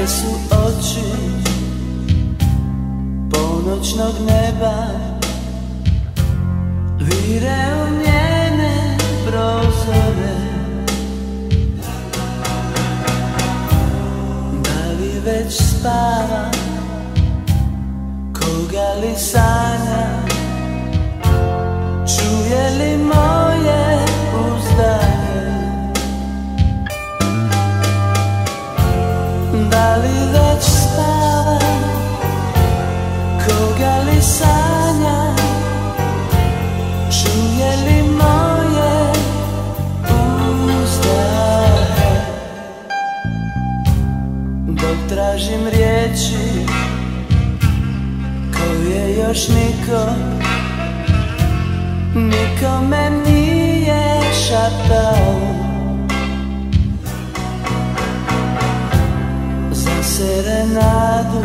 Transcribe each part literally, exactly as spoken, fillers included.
Zvijezde su oči ponoćnog neba, vire u njene prozore. Da li već spava, koga li sanja, čuje li moje uzdanje? Da li već spava, koga li sanja, čuje li moje uzdaje? Dok tražim riječi koje još niko, nikome nije šaptao, za serenadu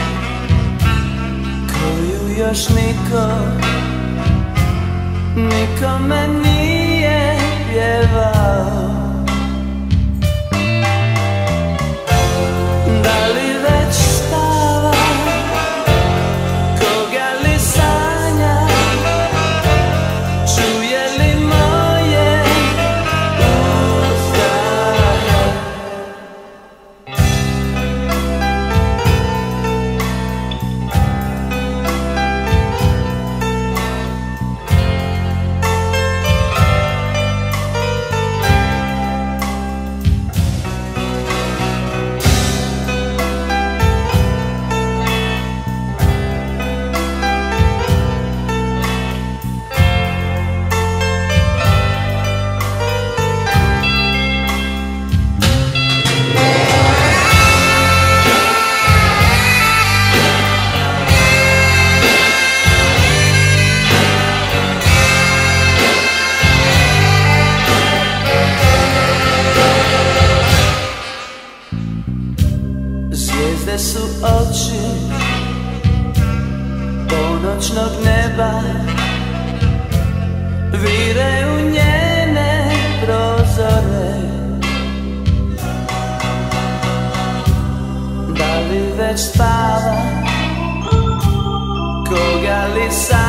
koju još niko, nikome nije pjevao. Da li već spava, koga li sanja, čuje li moje uzdaje? Zvijezde su oči ponoćnog neba, vire u njene prozore. Da li već spava, koga li sanja,